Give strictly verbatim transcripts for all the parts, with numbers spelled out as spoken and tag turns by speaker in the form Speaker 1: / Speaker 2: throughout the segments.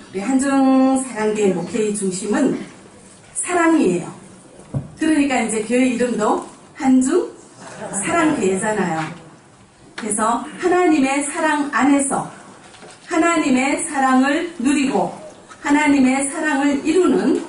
Speaker 1: 우리 한중사랑교회 목회의 중심은 사랑이에요. 그러니까 이제 교회 이름도 한중사랑교회잖아요. 그래서 하나님의 사랑 안에서 하나님의 사랑을 누리고 하나님의 사랑을 이루는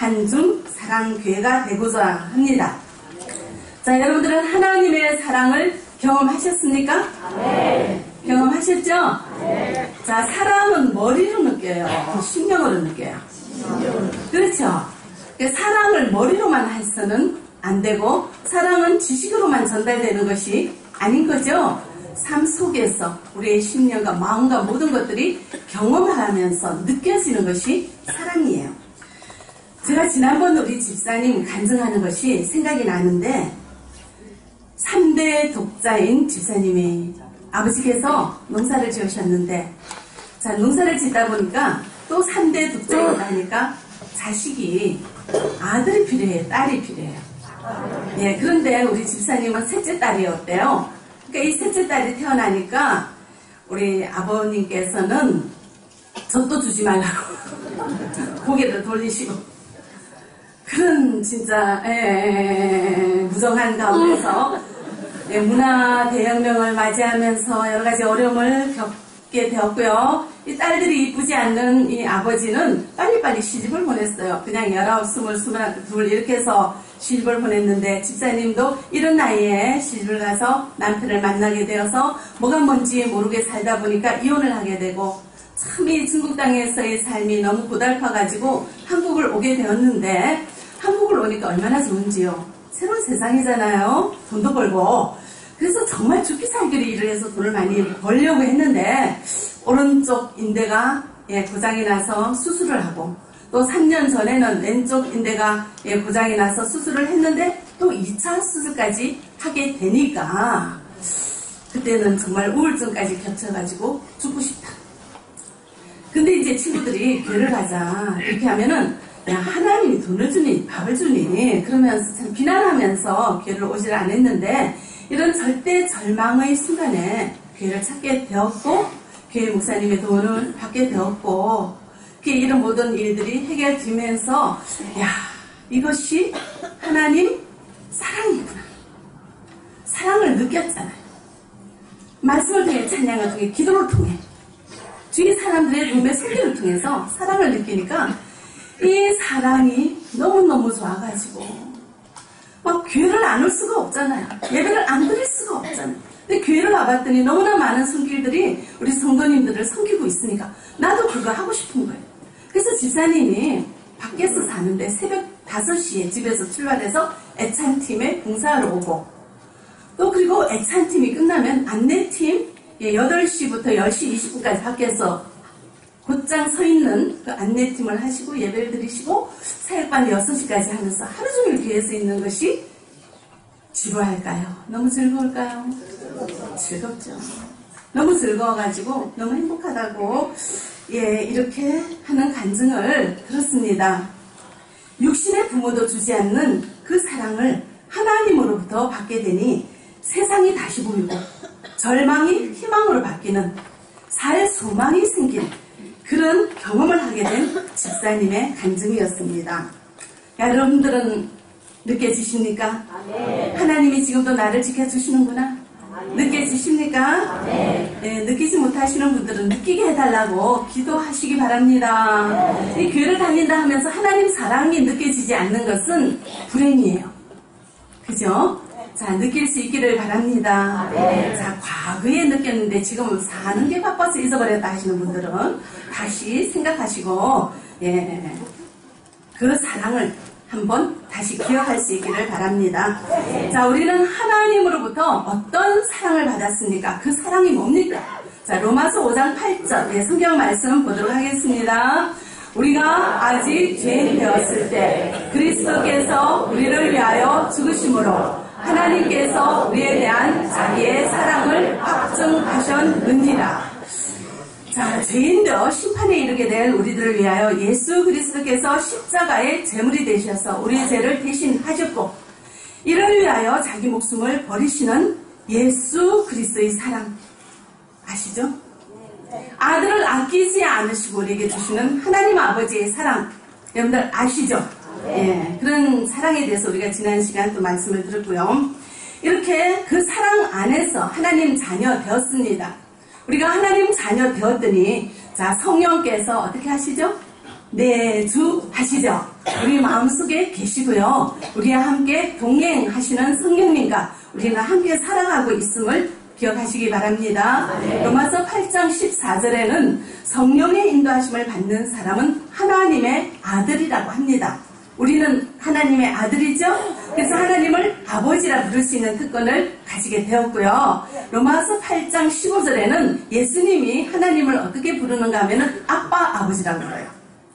Speaker 1: 한중사랑교회가 되고자 합니다. 자, 여러분들은 하나님의 사랑을 경험하셨습니까? 네. 경험하셨죠? 네. 자, 사랑은 머리로 느껴요. 심령으로 느껴요. 그렇죠? 사랑을 머리로만 해서는 안 되고 사랑은 지식으로만 전달되는 것이 아닌 거죠. 삶 속에서 우리의 심령과 마음과 모든 것들이 경험하면서 느껴지는 것이 사랑이에요. 제가 지난번 우리 집사님 간증하는 것이 생각이 나는데 삼 대 독자인 집사님이 아버지께서 농사를 지으셨는데 자 농사를 짓다 보니까 또 삼 대 독자이다 보니까 자식이 아들이 필요해요. 딸이 필요해요. 예, 그런데 우리 집사님은 셋째 딸이었대요. 그러니까 이 셋째 딸이 태어나니까 우리 아버님께서는 젖도 주지 말라고 고개를 돌리시고 그런 진짜 에, 무정한 가운데서 예, 문화 대혁명을 맞이하면서 여러 가지 어려움을 겪게 되었고요. 이 딸들이 이쁘지 않는 이 아버지는 빨리빨리 시집을 보냈어요. 그냥 열아홉, 스물, 스물둘 이렇게 해서 시집을 보냈는데 집사님도 이런 나이에 시집을 가서 남편을 만나게 되어서 뭐가 뭔지 모르게 살다 보니까 이혼을 하게 되고 참 이 중국 땅에서의 삶이 너무 고달파가지고 한국을 오게 되었는데 한국을 오니까 얼마나 좋은지요. 새로운 세상이잖아요. 돈도 벌고. 그래서 정말 죽기 살기를 일을 해서 돈을 많이 벌려고 했는데 오른쪽 인대가 예, 고장이 나서 수술을 하고 또 삼 년 전에는 왼쪽 인대가 예, 고장이 나서 수술을 했는데 또 이 차 수술까지 하게 되니까 그때는 정말 우울증까지 겹쳐가지고 죽고 싶다. 근데 이제 친구들이 교회를 가자 이렇게 하면은 야, 하나님이 돈을 주니 밥을 주니 그러면서 참 비난하면서 교회를 오질 않았는데 이런 절대 절망의 순간에 교회를 찾게 되었고 교회 목사님의 도움을 받게 되었고 이런 모든 일들이 해결되면서 야 이것이 하나님 사랑이구나. 사랑을 느꼈잖아요. 말씀을 통해 찬양을 통해 기도를 통해 주위 사람들의 눈의 소리를 통해서 사랑을 느끼니까 이 사랑이 너무너무 좋아가지고 막 교회를 안 올 수가 없잖아요. 예배를 안 드릴 수가 없잖아요. 근데 교회를 와봤더니 너무나 많은 성길들이 우리 성도님들을 섬기고 있으니까 나도 그거 하고 싶은 거예요. 그래서 집사님이 밖에서 사는데 새벽 다섯 시에 집에서 출발해서 애찬팀에 봉사하러 오고 또 그리고 애찬팀이 끝나면 안내팀 여덟 시부터 열 시 이십 분까지 밖에서 곧장 서 있는 그 안내팀을 하시고 예배를 드리시고 사역반 여섯 시까지 하면서 하루 종일 교회에서 있는 것이 지루할까요? 너무 즐거울까요? 즐겁죠. 너무 즐거워가지고 너무 행복하다고 예 이렇게 하는 간증을 들었습니다. 육신의 부모도 주지 않는 그 사랑을 하나님으로부터 받게 되니 세상이 다시 보이고 절망이 희망으로 바뀌는 살 소망이 생기는 그런 경험을 하게 된 집사님의 간증이었습니다. 여러분들은 느껴지십니까? 네. 하나님이 지금도 나를 지켜주시는구나. 네. 느껴지십니까? 네. 네, 느끼지 못하시는 분들은 느끼게 해달라고 기도하시기 바랍니다. 네. 이 교회를 다닌다 하면서 하나님 사랑이 느껴지지 않는 것은 불행이에요. 그죠? 자, 느낄 수 있기를 바랍니다. 네. 자, 과거에 느꼈는데 지금 사는 게 바빠서 잊어버렸다 하시는 분들은 다시 생각하시고, 예, 그 사랑을 한번 다시 기억할 수 있기를 바랍니다. 네. 자, 우리는 하나님으로부터 어떤 사랑을 받았습니까? 그 사랑이 뭡니까? 자, 로마서 오 장 팔 절, 예, 성경 말씀 보도록 하겠습니다. 우리가 아직 죄인 되었을 때 그리스도께서 우리를 위하여 죽으심으로 하나님께서 우리에 대한 자기의 사랑을 확증하셨느니라. 자, 죄인 되어 심판에 이르게 될 우리들을 위하여 예수 그리스도께서 십자가의 제물이 되셔서 우리의 죄를 대신 하셨고 이를 위하여 자기 목숨을 버리시는 예수 그리스도의 사랑 아시죠? 아들을 아끼지 않으시고 우리에게 주시는 하나님 아버지의 사랑, 여러분들 아시죠? 예, 그런 사랑에 대해서 우리가 지난 시간 또 말씀을 들었고요. 이렇게 그 사랑 안에서 하나님 자녀 되었습니다. 우리가 하나님 자녀 되었더니 자, 성령께서 어떻게 하시죠? 내주하시죠. 우리 마음속에 계시고요. 우리와 함께 동행하시는 성령님과 우리가 함께 살아가고 있음을 기억하시기 바랍니다. 네. 로마서 팔 장 십사 절에는 성령의 인도하심을 받는 사람은 하나님의 아들이라고 합니다. 우리는 하나님의 아들이죠. 그래서 하나님을 아버지라 부를 수 있는 특권을 가지게 되었고요. 로마서 팔 장 십오 절에는 예수님이 하나님을 어떻게 부르는가 하면 아빠, 아버지라고 불러요.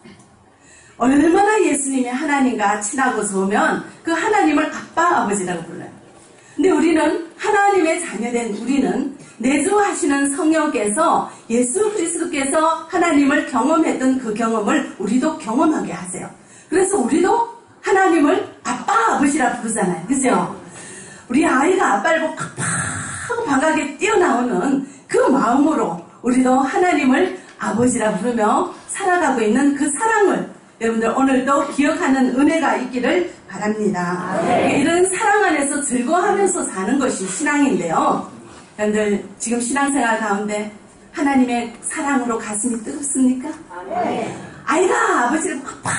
Speaker 1: 얼마나 예수님이 하나님과 친하고 좋으면 그 하나님을 아빠, 아버지라고 불러요. 근데 우리는 하나님의 자녀된 우리는 내주하시는 성령께서 예수 그리스도께서 하나님을 경험했던 그 경험을 우리도 경험하게 하세요. 그래서 우리도 하나님을 아빠, 아버지라 부르잖아요. 그죠? 우리 아이가 아빠를 보고 팍팍 반갑게 뛰어나오는 그 마음으로 우리도 하나님을 아버지라 부르며 살아가고 있는 그 사랑을 여러분들 오늘도 기억하는 은혜가 있기를 바랍니다. 네. 이런 사랑 안에서 즐거워하면서 사는 것이 신앙인데요. 여러분들 지금 신앙생활 가운데 하나님의 사랑으로 가슴이 뜨겁습니까? 네. 아이가 아버지를 팍팍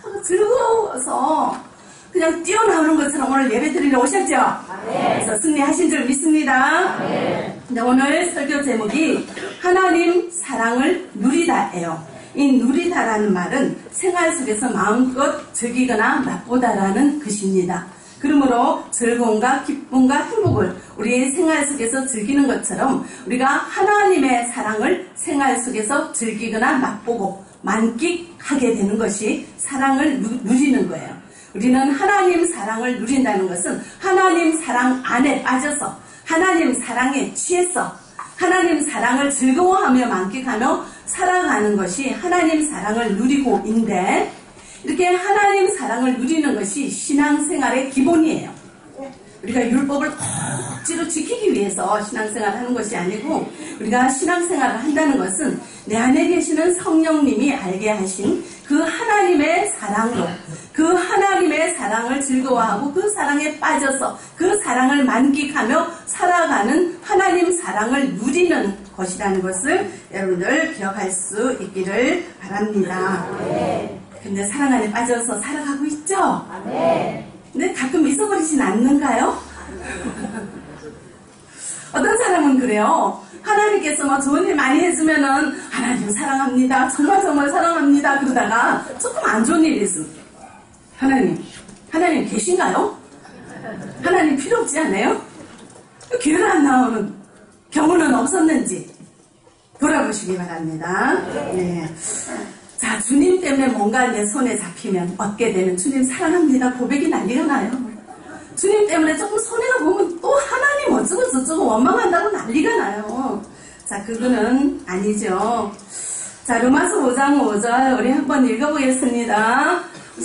Speaker 1: 즐거워서 그냥 뛰어나오는 것처럼 오늘 예배 드리러 오셨죠? 네. 그래서 승리하신 줄 믿습니다. 네. 근데 오늘 설교 제목이 하나님 사랑을 누리다예요. 이 누리다라는 말은 생활 속에서 마음껏 즐기거나 맛보다라는 것입니다. 그러므로 즐거움과 기쁨과 행복을 우리의 생활 속에서 즐기는 것처럼 우리가 하나님의 사랑을 생활 속에서 즐기거나 맛보고 만끽하게 되는 것이 사랑을 누, 누리는 거예요. 우리는 하나님 사랑을 누린다는 것은 하나님 사랑 안에 빠져서 하나님 사랑에 취해서 하나님 사랑을 즐거워하며 만끽하며 살아가는 것이 하나님 사랑을 누리고인데 이렇게 하나님 사랑을 누리는 것이 신앙생활의 기본이에요. 우리가 율법을 억지로 지키기 위해서 신앙생활을 하는 것이 아니고 우리가 신앙생활을 한다는 것은 내 안에 계시는 성령님이 알게 하신 그 하나님의 사랑으로 그 하나님의 사랑을 즐거워하고 그 사랑에 빠져서 그 사랑을 만끽하며 살아가는 하나님 사랑을 누리는 것이라는 것을 여러분들 기억할 수 있기를 바랍니다. 근데 사랑 안에 빠져서 살아가고 있죠? 근데 가끔 잊어버리진 않는가요? 어떤 사람은 그래요. 하나님께서 막 좋은 일 많이 해주면은 하나님 사랑합니다. 정말 정말 사랑합니다. 그러다가 조금 안 좋은 일이 있으면 하나님, 하나님 계신가요? 하나님 필요 없지 않아요? 교회를 안 나오는 경우는 없었는지 돌아보시기 바랍니다. 네. 자, 주님 때문에 뭔가 내 손에 잡히면 얻게 되는 주님 사랑합니다. 고백이 난리가 나요. 주님 때문에 조금 손해가 보면 또 하나님 어쩌고 저쩌고 원망한다고 난리가 나요. 자, 그거는 아니죠. 자, 로마서 오 장 오 절 우리 한번 읽어보겠습니다.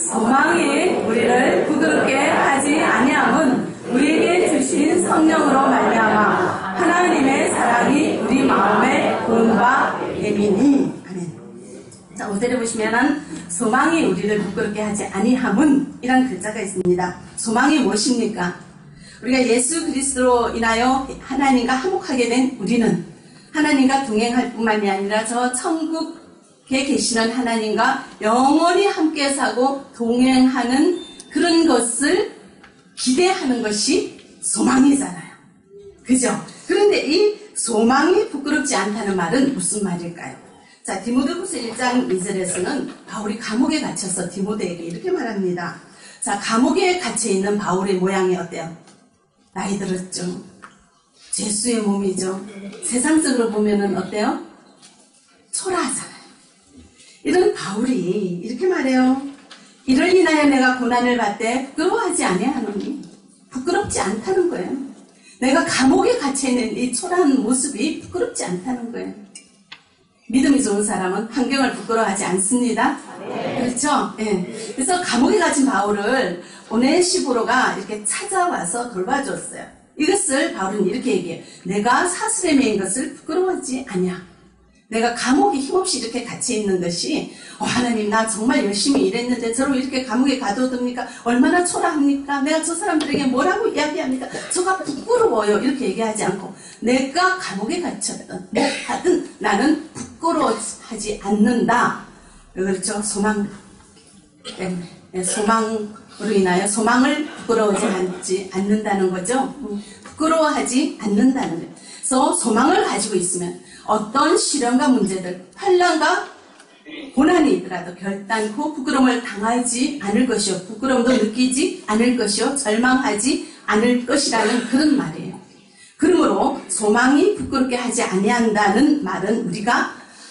Speaker 1: 소망이 우리를 부끄럽게 하지 아니함은 우리에게 주신 성령으로 말미암아 하나님의 사랑이 우리 마음에 본바 됨이니. 아멘. 자, 오 절에 보시면은 소망이 우리를 부끄럽게 하지 아니함은 이란 글자가 있습니다. 소망이 무엇입니까? 우리가 예수 그리스도로 인하여 하나님과 화목하게 된 우리는 하나님과 동행할 뿐만이 아니라 저 천국에 계시는 하나님과 영원히 함께 사고 동행하는 그런 것을 기대하는 것이 소망이잖아요. 그죠? 그런데 이 소망이 부끄럽지 않다는 말은 무슨 말일까요? 자, 디모데후서 일 장 이 절에서는 바울이 감옥에 갇혀서 디모데에게 이렇게 말합니다. 자, 감옥에 갇혀 있는 바울의 모양이 어때요? 나이 들었죠. 죄수의 몸이죠. 세상적으로 보면은 어때요? 초라하잖아요. 이런 바울이 이렇게 말해요. 이를 인하여 내가 고난을 받되 부끄러워하지 아니하노니 부끄럽지 않다는 거예요. 내가 감옥에 갇혀 있는 이 초라한 모습이 부끄럽지 않다는 거예요. 믿음이 좋은 사람은 환경을 부끄러워하지 않습니다. 네. 그렇죠? 네. 그래서 감옥에 갇힌 바울을 오네시보로가 이렇게 찾아와서 돌봐줬어요. 이것을 바울은 이렇게 얘기해요. 내가 사슬에 매인 것을 부끄러워하지 아니야. 내가 감옥에 힘없이 이렇게 갇혀 있는 것이 어, 하나님 나 정말 열심히 일했는데 저로 이렇게 감옥에 가둬둡니까? 얼마나 초라합니까? 내가 저 사람들에게 뭐라고 이야기합니까? 저가 부끄러워요. 이렇게 얘기하지 않고 내가 감옥에 갇혔든 뭐 하든 나는 부끄러워하지 않는다. 그렇죠? 소망 때문에 소망으로 인하여 소망을 부끄러워하지 않는다는 거죠. 부끄러워하지 않는다는 거예요. 그래서 소망을 가지고 있으면 어떤 시련과 문제들, 환난과 고난이 있더라도 결단코 부끄러움을 당하지 않을 것이요. 부끄러움도 느끼지 않을 것이요. 절망하지 않을 것이라는 그런 말이에요. 그러므로 소망이 부끄럽게 하지 아니한다는 말은 우리가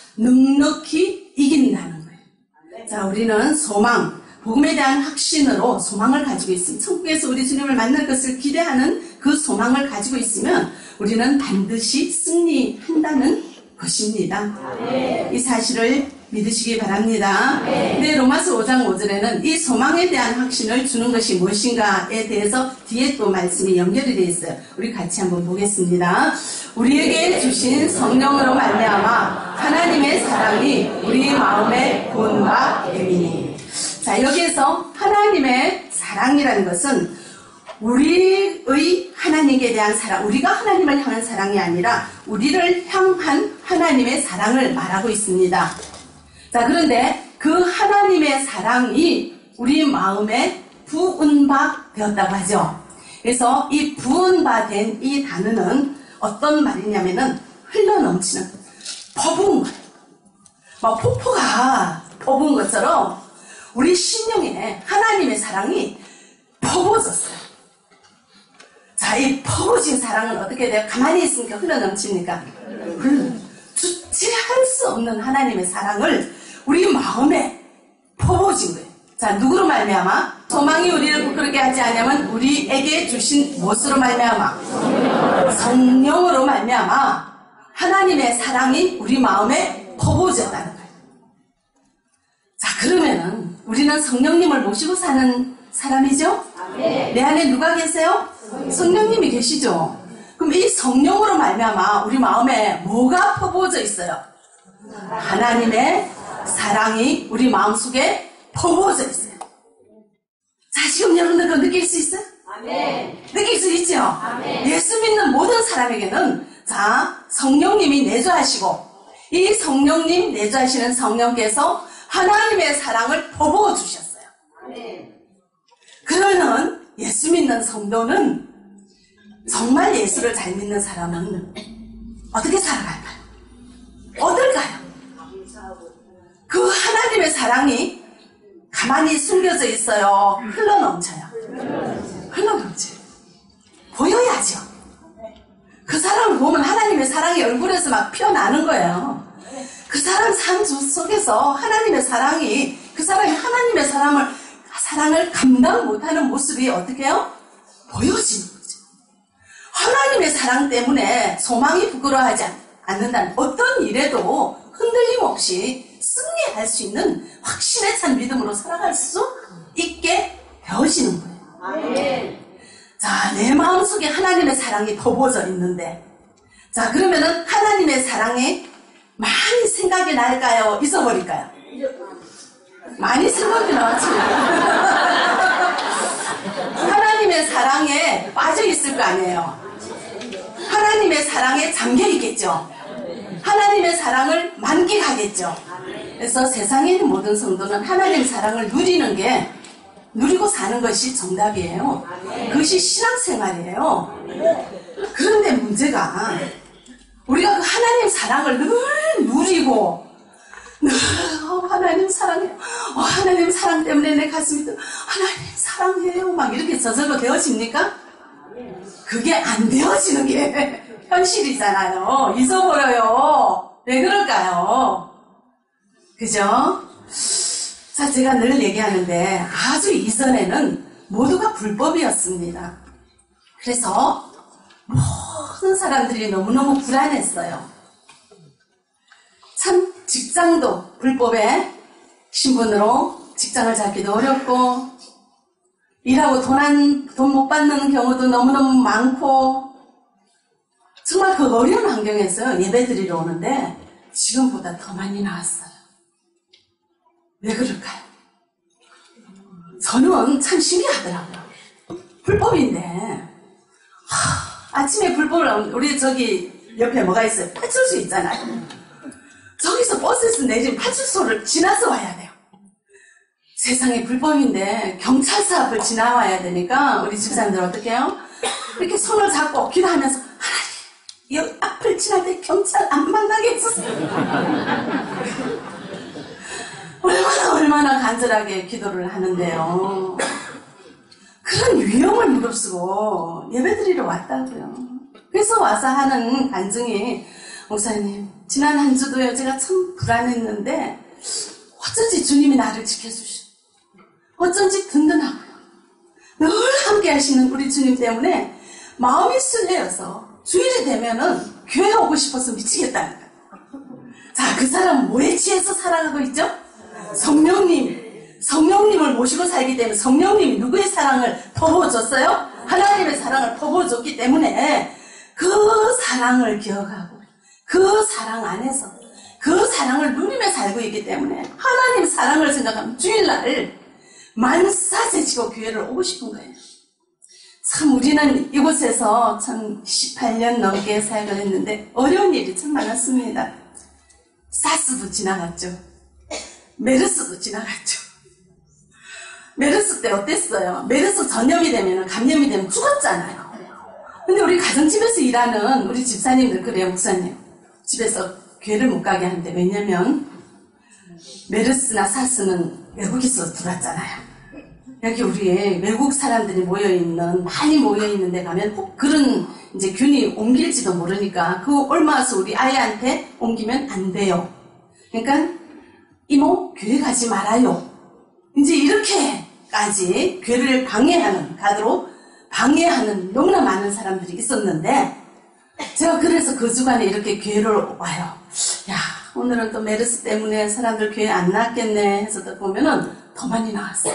Speaker 1: 넉넉히 이긴다는 거예요. 자, 우리는 소망, 복음에 대한 확신으로 소망을 가지고 있습니다. 천국에서 우리 주님을 만날 것을 기대하는 그 소망을 가지고 있으면 우리는 반드시 승리한다는 것입니다. 네. 이 사실을 믿으시기 바랍니다. 네. 네, 로마서 오 장 오 절에는 이 소망에 대한 확신을 주는 것이 무엇인가에 대해서 뒤에 또 말씀이 연결이 되어 있어요. 우리 같이 한번 보겠습니다. 우리에게 주신 성령으로 말미암아 하나님의 사랑이 우리 마음에 본바 되리니. 자, 여기에서 하나님의 사랑이라는 것은 우리의 하나님께 대한 사랑, 우리가 하나님을 향한 사랑이 아니라 우리를 향한 하나님의 사랑을 말하고 있습니다. 자, 그런데 그 하나님의 사랑이 우리 마음에 부은 바 되었다고 하죠. 그래서 이 부은 바 된 이 단어는 어떤 말이냐면은 흘러넘치는, 퍼부은 거예요. 막 폭포가 퍼부은 것처럼 우리 심령에 하나님의 사랑이 퍼부어졌어요. 자, 이 퍼부어진 사랑은 어떻게 돼요? 가만히 있으니까 흘러넘칩니까? 흘러. 주체할 수 없는 하나님의 사랑을 우리 마음에 퍼부어진 거예요. 자, 누구로 말미암아? 소망이 우리를 부끄럽게 하지 않으면 우리에게 주신 무엇으로 말미암아? 성령으로 말미암아 하나님의 사랑이 우리 마음에 퍼부어졌다는 거예요. 자, 그러면은 우리는 성령님을 모시고 사는 사람이죠? 네. 내 안에 누가 계세요? 성령님이 계시죠? 그럼 이 성령으로 말미암아 우리 마음에 뭐가 퍼부어져 있어요? 하나님의 사랑이 우리 마음속에 퍼부어져 있어요. 자, 지금 여러분들 그거 느낄 수 있어요? 아멘. 느낄 수 있죠? 아멘. 예수 믿는 모든 사람에게는 자, 성령님이 내주하시고 이 성령님 내주하시는 성령께서 하나님의 사랑을 퍼부어 주셨어요. 아멘. 그러면 예수 믿는 성도는 정말 예수를 잘 믿는 사람은 어떻게 살아갈까요? 어떨까요? 그 하나님의 사랑이 가만히 숨겨져 있어요? 흘러넘쳐요? 흘러넘쳐요. 보여야죠. 그 사람을 보면 하나님의 사랑이 얼굴에서 막 피어나는 거예요. 그 사람 삶 속에서 하나님의 사랑이, 그 사람이 하나님의 사랑을, 사랑을 감당 못하는 모습이 어떻게 해요? 보여지는 거죠. 하나님의 사랑 때문에 소망이 부끄러워하지 않는다는, 어떤 일에도 흔들림 없이 승리할 수 있는 확신에 찬 믿음으로 살아갈 수 있게 되어지는 거예요. 아멘. 자, 내 마음속에 하나님의 사랑이 퍼부어져 있는데, 자, 그러면은 하나님의 사랑에 많이 생각이 날까요? 잊어버릴까요? 많이 생각이 나지. 하나님의 사랑에 빠져 있을 거 아니에요. 하나님의 사랑에 잠겨 있겠죠. 하나님의 사랑을 만끽하겠죠. 그래서 세상에 있는 모든 성도는 하나님의 사랑을 누리는 게, 누리고 사는 것이 정답이에요. 그것이 신앙생활이에요. 그런데 문제가 우리가 그 하나님 사랑을 늘 누리고 늘 어, 하나님 사랑해요. 어, 하나님 사랑 때문에 내 가슴이 또 하나님 사랑해요. 막 이렇게 저절로 되어집니까? 그게 안 되어지는 게 현실이잖아요. 잊어버려요. 왜 그럴까요? 그죠? 자, 제가 늘 얘기하는데 아주 이전에는 모두가 불법이었습니다. 그래서 모든 사람들이 너무너무 불안했어요. 참 직장도 불법의 신분으로 직장을 잡기도 어렵고, 일하고 돈 안, 돈 못 받는 경우도 너무너무 많고, 정말 그 어려운 환경에서 예배 드리러 오는데 지금보다 더 많이 나왔어요. 왜 그럴까요? 저는 참 신기하더라고요. 불법인데 하, 아침에 불법을 우리 저기 옆에 뭐가 있어요? 파출소 있잖아요. 저기서 버스에서 내리면 파출소를 지나서 와야 돼요. 세상에 불법인데 경찰서 앞을 지나와야 되니까 우리 집사람들 어떻게 해요? 이렇게 손을 잡고 기도하면서 하나님 이 앞을 지날 때 경찰 안 만나게 해주세요. 얼마나 얼마나 간절하게 기도를 하는데요. 그런 위험을 무릅쓰고 예배드리러 왔다고요. 그래서 와서 하는 간증이 목사님 지난 한 주도요 제가 참 불안했는데 어쩐지 주님이 나를 지켜주시고 어쩐지 든든하고요. 늘 함께 하시는 우리 주님 때문에 마음이 설레어서 주일이 되면은 교회 오고 싶어서 미치겠다니까. 자, 그 사람은 뭐에 취해서 살아가고 있죠? 성령님, 성령님을 모시고 살기 때문에 성령님이 누구의 사랑을 퍼부어줬어요? 하나님의 사랑을 퍼부어줬기 때문에 그 사랑을 기억하고 그 사랑 안에서 그 사랑을 누리며 살고 있기 때문에 하나님 사랑을 생각하면 주일날 만사제치고 교회를 오고 싶은 거예요. 참 우리는 이곳에서 참 십팔 년 넘게 사역을 했는데 어려운 일이 참 많았습니다. 사스도 지나갔죠. 메르스도 지나갔죠. 메르스 때 어땠어요? 메르스 전염이 되면 감염이 되면 죽었잖아요. 근데 우리 가정집에서 일하는 우리 집사님들 그래요. 목사님 집에서 교회를 못 가게 하는데 왜냐면 메르스나 사스는 외국에서 들어왔잖아요. 여기 우리 외국 사람들이 모여있는, 많이 모여있는 데 가면 꼭 그런 이제 균이 옮길지도 모르니까 그 옮아서 우리 아이한테 옮기면 안 돼요. 그러니까 이모 교회 가지 말아요. 이제 이렇게까지 교회를 방해하는, 가도록 방해하는 너무나 많은 사람들이 있었는데 제가 그래서 그 주간에 이렇게 교회를 와요. 야, 오늘은 또 메르스 때문에 사람들 교회 안 나왔겠네 해서 보면은 더 많이 나왔어요.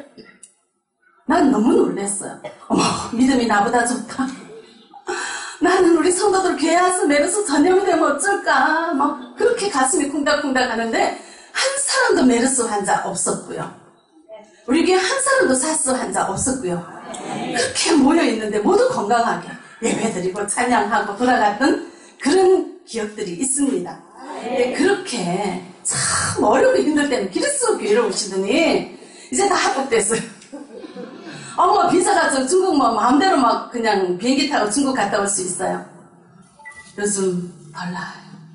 Speaker 1: 난 너무 놀랐어요. 어머, 믿음이 나보다 좋다. 나는 우리 성도들 교회 와서 메르스 전염이 되면 어쩔까? 막 그렇게 가슴이 쿵닥쿵닥 하는데 한 사람도 메르스 환자 없었고요. 우리 교회 한 사람도 사스 환자 없었고요. 그렇게 모여있는데 모두 건강하게 예배드리고 찬양하고 돌아갔던 그런 기억들이 있습니다. 근데 그렇게 참 어렵고 힘들 때는 그리스도 교회를 오시더니 이제 다 합법됐어요. 어머, 비자가 저 중국 뭐 마음대로 막 그냥 비행기 타고 중국 갔다 올 수 있어요. 요즘 달라요.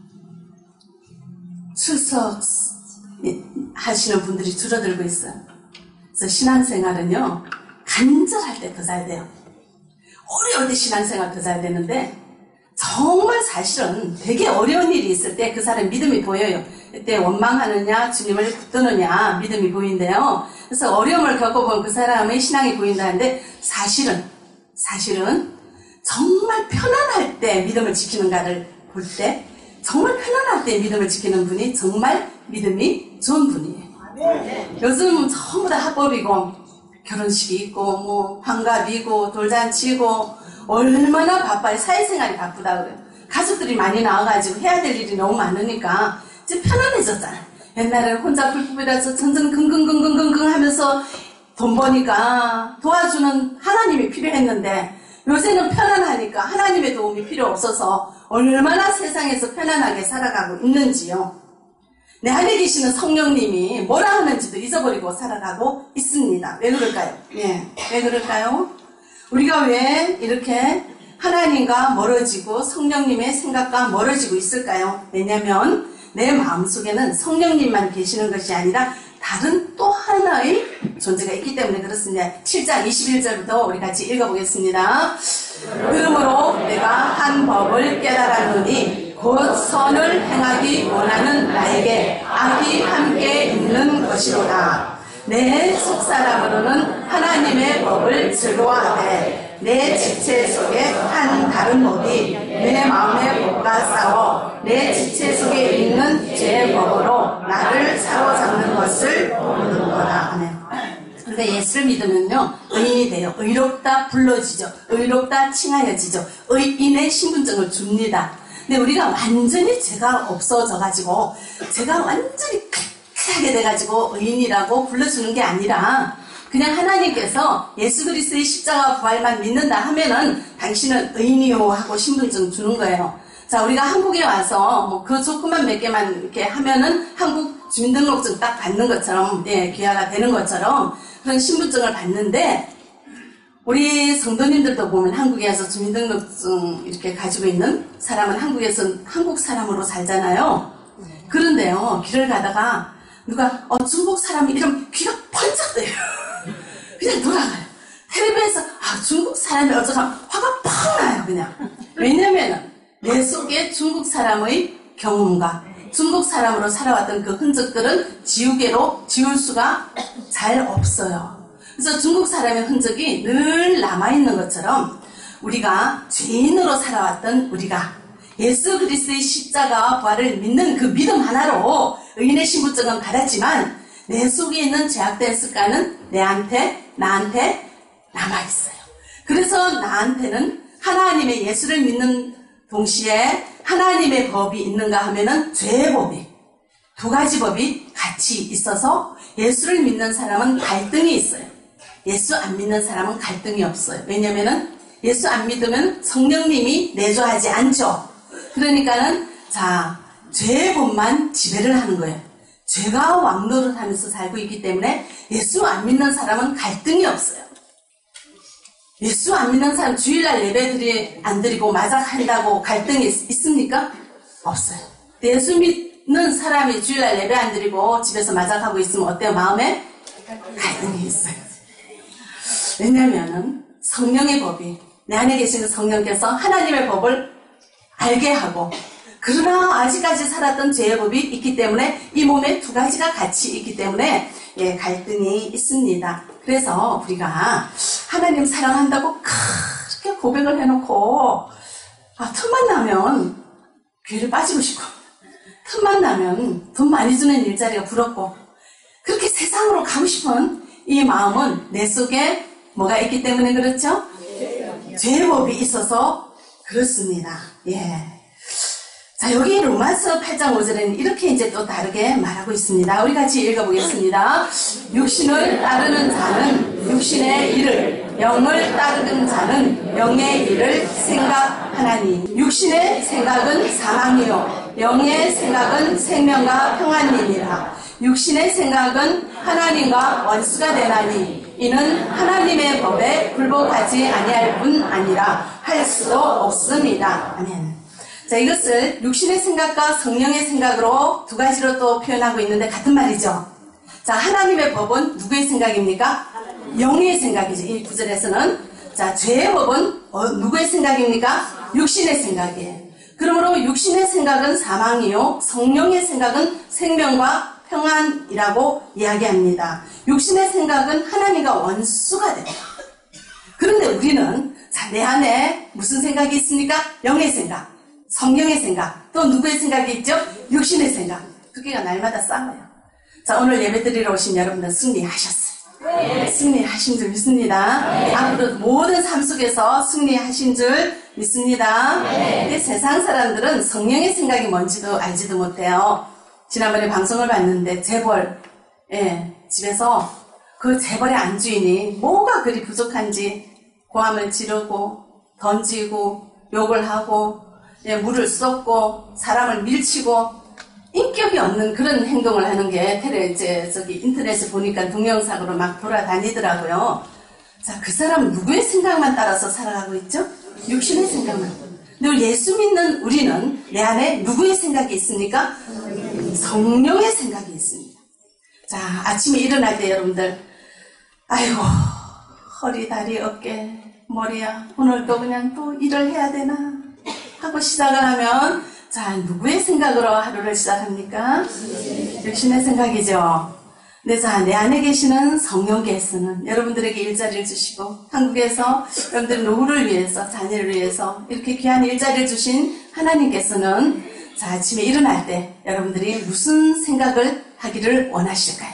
Speaker 1: 출석 하시는 분들이 줄어들고 있어요. 그래서 신앙생활은요, 간절할 때 더 잘 돼요. 어려울 때 신앙생활 더 잘 되는데, 정말 사실은 되게 어려운 일이 있을 때 그 사람 믿음이 보여요. 그때 원망하느냐, 주님을 붙드느냐, 믿음이 보인대요. 그래서 어려움을 겪어본 그 사람의 신앙이 보인다는데, 사실은, 사실은, 정말 편안할 때 믿음을 지키는가를 볼 때, 정말 편안할 때 믿음을 지키는 분이 정말 믿음이 좋은 분이에요. 요즘 전부 다 합법이고, 결혼식이 있고, 뭐, 환갑이고, 돌잔치고, 얼마나 바빠요. 사회생활이 바쁘다 그래요. 가족들이 많이 나와가지고 해야 될 일이 너무 많으니까 이제 편안해졌잖아요. 옛날에는 혼자 불법이라서 전전 긍긍긍긍긍 하면서 돈 버니까 도와주는 하나님이 필요했는데 요새는 편안하니까 하나님의 도움이 필요 없어서 얼마나 세상에서 편안하게 살아가고 있는지요. 내 안에 계시는 성령님이 뭐라 하는지도 잊어버리고 살아가고 있습니다. 왜 그럴까요? 예, 왜 그럴까요? 우리가 왜 이렇게 하나님과 멀어지고 성령님의 생각과 멀어지고 있을까요? 왜냐하면 내 마음속에는 성령님만 계시는 것이 아니라 다른 또 하나의 존재가 있기 때문에 그렇습니다. 칠 장 이십일 절부터 우리 같이 읽어보겠습니다. 그러므로 내가 한 법을 깨달았노니 곧 선을 행하기 원하는 나에게 악이 함께 있는 것이로다. 내 속사람으로는 하나님의 법을 즐거워하되 내 지체 속에 한 다른 법이 내 마음의 법과 싸워 내 지체 속에 있는 죄의 법으로 나를 사로잡는 것을 모르는거라. 아멘. 근데 예수를 믿으면요 의인이 돼요. 의롭다 불러지죠. 의롭다 칭하여지죠. 의인의 신분증을 줍니다. 근데 우리가 완전히 죄가 없어져가지고 죄가 완전히 깨끗하게 돼가지고 의인이라고 불러주는 게 아니라 그냥 하나님께서 예수 그리스도의 십자가 부활만 믿는다 하면은 당신은 의인이요 하고 신분증 주는 거예요. 자, 우리가 한국에 와서 뭐 그 조건만 몇 개만 이렇게 하면은 한국 주민등록증 딱 받는 것처럼, 예, 귀화가 되는 것처럼 그런 신분증을 받는데, 우리 성도님들도 보면 한국에 와서 주민등록증 이렇게 가지고 있는 사람은 한국에서 한국 사람으로 살잖아요. 그런데요, 길을 가다가 누가 어, 중국 사람이 이러면 귀가 번쩍 떠요. 그냥 돌아가요. 텔레비에서 아, 중국 사람이 어쩌면 화가 팍 나요, 그냥. 왜냐면은 내 속에 중국 사람의 경험과 중국 사람으로 살아왔던 그 흔적들은 지우개로 지울 수가 잘 없어요. 그래서 중국 사람의 흔적이 늘 남아있는 것처럼 우리가 죄인으로 살아왔던 우리가 예수 그리스도의 십자가와 부활을 믿는 그 믿음 하나로 의인의 신분증은 받았지만 내 속에 있는 죄악된 습관은 내한테, 나한테 남아있어요. 그래서 나한테는 하나님의 예수를 믿는 동시에 하나님의 법이 있는가 하면은 죄의 법이, 두 가지 법이 같이 있어서 예수를 믿는 사람은 갈등이 있어요. 예수 안 믿는 사람은 갈등이 없어요. 왜냐면은 예수 안 믿으면 성령님이 내조하지 않죠. 그러니까는 자, 죄의 법만 지배를 하는 거예요. 죄가 왕노릇 하면서 살고 있기 때문에 예수 안 믿는 사람은 갈등이 없어요. 예수 안 믿는 사람 주일날 예배들이 안 드리고 마작한다고 갈등이 있, 있습니까? 없어요. 예수 믿는 사람이 주일날 예배 안 드리고 집에서 마작하고 있으면 어때요? 마음에 갈등이 있어요. 왜냐하면 성령의 법이, 내 안에 계시는 성령께서 하나님의 법을 알게 하고, 그러나 아직까지 살았던 죄의 법이 있기 때문에 이 몸에 두 가지가 같이 있기 때문에 예, 갈등이 있습니다. 그래서 우리가 하나님 사랑한다고 그렇게 고백을 해놓고 아, 틈만 나면 교회를 빠지고 싶고, 틈만 나면 돈 많이 주는 일자리가 부럽고, 그렇게 세상으로 가고 싶은 이 마음은 내 속에 뭐가 있기 때문에 그렇죠? 죄의 법이 있어서 그렇습니다. 예. 자, 여기 로마서 팔 장 오 절에는 이렇게 이제 또 다르게 말하고 있습니다. 우리 같이 읽어보겠습니다. 육신을 따르는 자는 육신의 일을, 영을 따르는 자는 영의 일을 생각하나니, 육신의 생각은 사망이요 영의 생각은 생명과 평안이니라. 육신의 생각은 하나님과 원수가 되나니 이는 하나님의 법에 굴복하지 아니할 뿐 아니라 할 수도 없습니다. 아멘. 자, 이것을 육신의 생각과 성령의 생각으로 두 가지로 또 표현하고 있는데 같은 말이죠. 자, 하나님의 법은 누구의 생각입니까? 영의 생각이죠. 이 구절에서는. 자, 죄의 법은 어, 누구의 생각입니까? 육신의 생각이에요. 그러므로 육신의 생각은 사망이요 성령의 생각은 생명과 평안이라고 이야기합니다. 육신의 생각은 하나님과 원수가 됩니다. 그런데 우리는 자, 내 안에 무슨 생각이 있습니까? 영의 생각, 성령의 생각, 또 누구의 생각이 있죠? 육신의 생각. 두 개가 날마다 싸워요. 자, 오늘 예배 드리러 오신 여러분들 승리하셨어요. 네. 승리하신 줄 믿습니다. 네. 앞으로 모든 삶 속에서 승리하신 줄 믿습니다. 네. 근데 세상 사람들은 성령의 생각이 뭔지도 알지도 못해요. 지난번에 방송을 봤는데 재벌, 예, 집에서 그 재벌의 안주인이 뭐가 그리 부족한지 고함을 지르고 던지고 욕을 하고 예, 물을 쏟고 사람을 밀치고 인격이 없는 그런 행동을 하는 게 테레 이제 저기 인터넷에 보니까 동영상으로 막 돌아다니더라고요. 자, 그 사람 누구의 생각만 따라서 살아가고 있죠? 육신의 생각만. 근데 우리 예수 믿는 우리는 내 안에 누구의 생각이 있습니까? 성령의 생각이 있습니다. 자, 아침에 일어날 때 여러분들, 아이고 허리, 다리, 어깨, 머리야, 오늘 또 그냥 또 일을 해야 되나 하고 시작을 하면, 자, 누구의 생각으로 하루를 시작합니까? 육신의 생각이죠. 근데 자, 내 안에 계시는 성령께서는 여러분들에게 일자리를 주시고, 한국에서 여러분들 노후를 위해서, 자녀를 위해서 이렇게 귀한 일자리를 주신 하나님께서는 자, 아침에 일어날 때 여러분들이 무슨 생각을 하기를 원하실까요?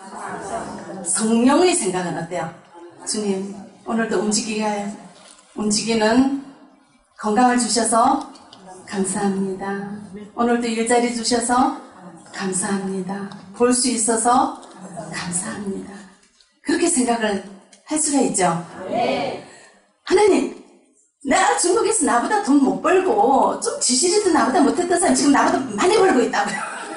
Speaker 1: 성령의 생각은 어때요? 주님, 오늘도 움직이게, 움직이는 건강을 주셔서 감사합니다. 오늘도 일자리 주셔서 감사합니다. 볼 수 있어서 감사합니다. 그렇게 생각을 할 수가 있죠. 하나님, 내가 중국에서 나보다 돈 못 벌고 좀 지시리도 나보다 못했던 사람이 지금 나보다 많이 벌고 있다고요.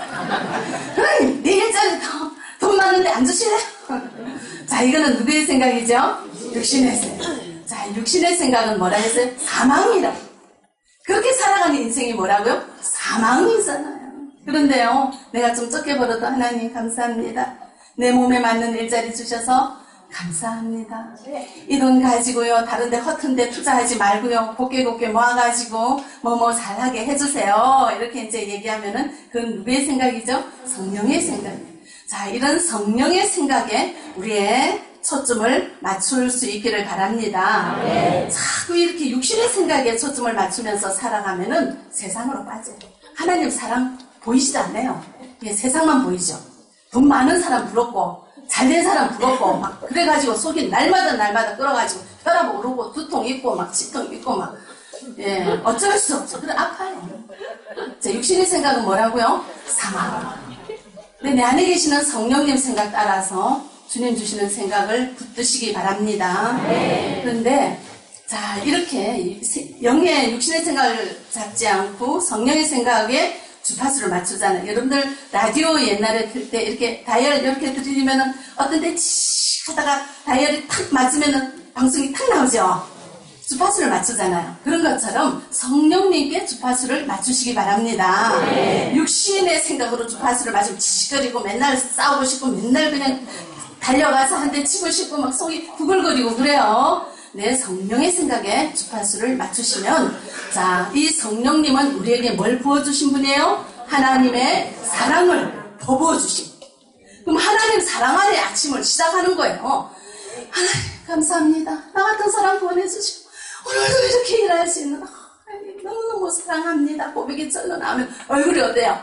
Speaker 1: 하나님, 내 일자리 더 돈 많은데 안 주실래요? 자, 이거는 누구의 생각이죠? 육신의 생각. 자, 육신의 생각은 뭐라 했어요? 사망이라. 그렇게 살아가는 인생이 뭐라고요? 사망이잖아요. 그런데요, 내가 좀 적게 벌어도 하나님 감사합니다. 내 몸에 맞는 일자리 주셔서 감사합니다. 이 돈 가지고요, 다른데 허튼데 투자하지 말고요, 곱게 곱게 모아가지고 뭐 뭐 잘하게 해주세요. 이렇게 이제 얘기하면은 그건 누구의 생각이죠? 성령의 생각이에요. 자, 이런 성령의 생각에 우리의 초점을 맞출 수 있기를 바랍니다. 네. 자꾸 이렇게 육신의 생각에 초점을 맞추면서 살아가면은 세상으로 빠져요. 하나님 사랑 보이지도 않아요. 예, 세상만 보이죠. 돈 많은 사람 부럽고 잘된 사람 부럽고 막 그래가지고 속이 날마다 날마다 끌어가지고 혈압 오르고 두통 있고 막 치통 있고 막 예, 어쩔 수 없죠. 그래 아파요. 자, 육신의 생각은 뭐라고요? 사망. 근데 내 안에 계시는 성령님 생각 따라서 주님 주시는 생각을 붙드시기 바랍니다. 네. 그런데 자, 이렇게 영의 육신의 생각을 잡지 않고 성령의 생각에 주파수를 맞추잖아요. 여러분들 라디오 옛날에 들 때 이렇게 다이얼 이렇게 들리면은 어떤 데 치 하다가 다이얼이 탁 맞으면은 방송이 탁 나오죠. 주파수를 맞추잖아요. 그런 것처럼 성령님께 주파수를 맞추시기 바랍니다. 네. 육신의 생각으로 주파수를 맞추면 지식거리고 맨날 싸우고 싶고 맨날 그냥 달려가서 한 대 치고 싶고 막 속이 구글거리고 그래요. 내 성령의 생각에 주파수를 맞추시면 자, 이 성령님은 우리에게 뭘 부어주신 분이에요? 하나님의 사랑을 더 부어주신. 그럼 하나님 사랑 안에 아침을 시작하는 거예요. 하나님 감사합니다. 나 같은 사랑 보내주시고 오늘도 이렇게 일할 수 있는 하나님 너무너무 사랑합니다. 고백이 절로 나오면 얼굴이 어때요?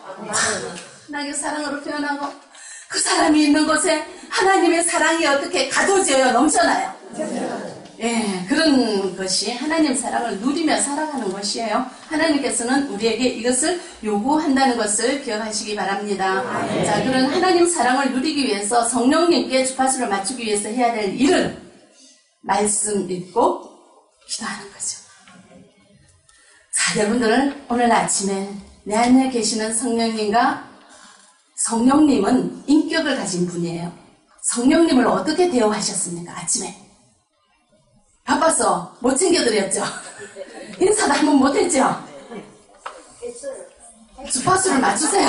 Speaker 1: 나에게 사랑으로 표현하고 그 사람이 있는 곳에 하나님의 사랑이 어떻게 가둬져요? 넘쳐나요. 예, 그런 것이 하나님 사랑을 누리며 살아가는 것이에요. 하나님께서는 우리에게 이것을 요구한다는 것을 기억하시기 바랍니다. 자, 그런 하나님 사랑을 누리기 위해서 성령님께 주파수를 맞추기 위해서 해야 될 일은 말씀 읽고 기도하는 거죠. 자, 여러분들 오늘 아침에 내 안에 계시는 성령님과 성령님은 인격을 가진 분이에요. 성령님을 어떻게 대우하셨습니까? 아침에 바빠서 못 챙겨드렸죠. 인사도 한 번 못했죠. 주파수를 맞추세요.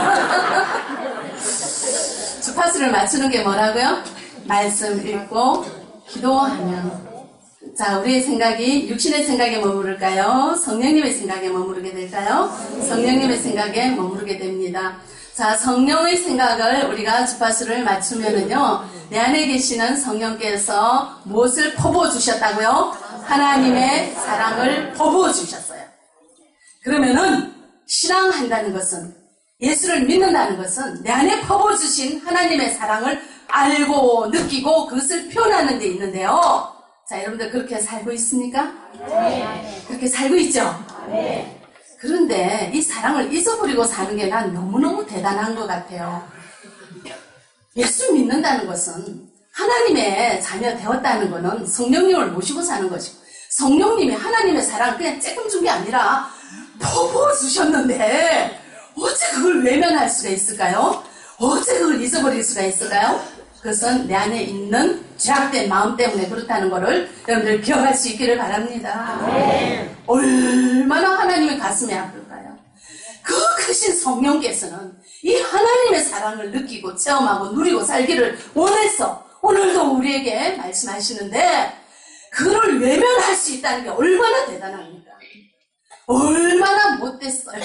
Speaker 1: 주파수를 맞추는 게 뭐라고요? 말씀 읽고 기도하면. 자, 우리의 생각이 육신의 생각에 머무를까요? 성령님의 생각에 머무르게 될까요? 성령님의 생각에 머무르게 됩니다. 자, 성령의 생각을 우리가 주파수를 맞추면은요, 내 안에 계시는 성령께서 무엇을 퍼부어 주셨다고요? 하나님의 사랑을 퍼부어 주셨어요. 그러면은 신앙한다는 것은, 예수를 믿는다는 것은 내 안에 퍼부어 주신 하나님의 사랑을 알고 느끼고 그것을 표현하는 데 있는데요. 자, 여러분들 그렇게 살고 있습니까? 네. 그렇게 살고 있죠? 네. 그런데 이 사랑을 잊어버리고 사는 게 난 너무너무 대단한 것 같아요. 예수 믿는다는 것은 하나님의 자녀 되었다는 것은 성령님을 모시고 사는 것이고, 성령님이 하나님의 사랑을 그냥 쬐끔 준 게 아니라 퍼부어 주셨는데 어째 그걸 외면할 수가 있을까요? 어째 그걸 잊어버릴 수가 있을까요? 그것은 내 안에 있는 죄악된 마음 때문에 그렇다는 것을 여러분들 기억할 수 있기를 바랍니다. 네. 얼마나 하나님의 가슴이 아플까요? 그 크신 성령께서는 이 하나님의 사랑을 느끼고 체험하고 누리고 살기를 원해서 오늘도 우리에게 말씀하시는데, 그를 외면할 수 있다는 게 얼마나 대단합니까? 얼마나 못됐어요.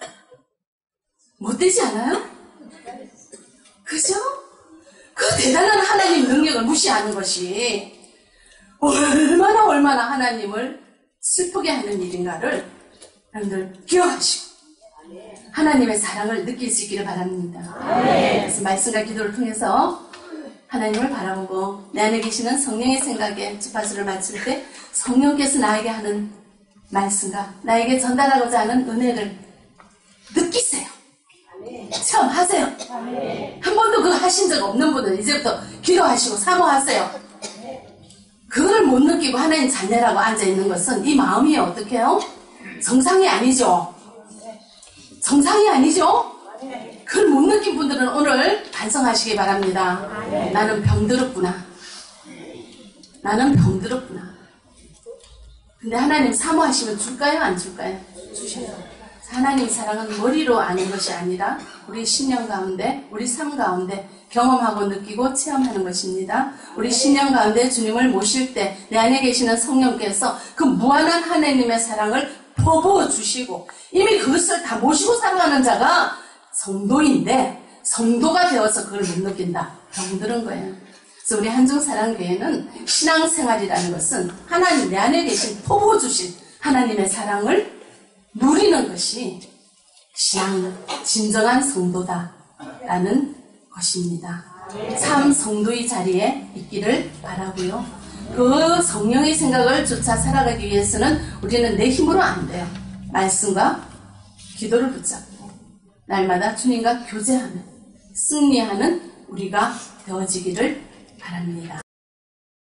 Speaker 1: 못되지 않아요? 그죠? 그 대단한 하나님 능력을 무시하는 것이 얼마나 얼마나 하나님을 슬프게 하는 일인가를 여러분들 기억하시고 하나님의 사랑을 느낄 수 있기를 바랍니다. 그래서 말씀과 기도를 통해서 하나님을 바라보고 내 안에 계시는 성령의 생각에 주파수를 맞출 때 성령께서 나에게 하는 말씀과 나에게 전달하고자 하는 은혜를 느끼세요. 체험하세요. 한 번도 그거 하신 적 없는 분은 이제부터 기도하시고 사모하세요. 그걸 못 느끼고 하나님 자녀라고 앉아있는 것은 이 마음이 어떻게 해요? 정상이 아니죠. 정상이 아니죠. 그걸 못 느낀 분들은 오늘 반성하시기 바랍니다. 나는 병들었구나. 나는 병들었구나. 근데 하나님 사모하시면 줄까요? 안 줄까요? 주셔요. 하나님 사랑은 머리로 아는 것이 아니라 우리 신령 가운데, 우리 삶 가운데 경험하고 느끼고 체험하는 것입니다. 우리 신령 가운데 주님을 모실 때 내 안에 계시는 성령께서 그 무한한 하나님의 사랑을 퍼부어 주시고 이미 그것을 다 모시고 살아가는 자가 성도인데 성도가 되어서 그걸 못 느낀다. 병들은 거예요. 그래서 우리 한중사랑교회는 신앙생활이라는 것은 하나님 내 안에 계신 퍼부어 주신 하나님의 사랑을 누리는 것이 신앙, 진정한 성도다라는 것입니다. 참 성도의 자리에 있기를 바라고요. 그 성령의 생각을 쫓아 살아가기 위해서는 우리는 내 힘으로 안 돼요. 말씀과 기도를 붙잡고 날마다 주님과 교제하는, 승리하는 우리가 되어지기를 바랍니다.